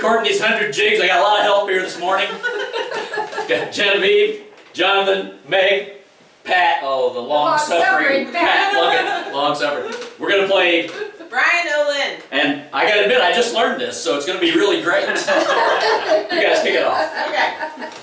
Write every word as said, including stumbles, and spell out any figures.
recording these hundred jigs. I got a lot of help here this morning. Got Genevieve, Jonathan, Meg, Pat, oh, the long-suffering Patt Plunkett, long-suffering. We're going to play Brian Olin. And I got to admit, I just learned this, so it's going to be really great. You guys kick it off. Okay.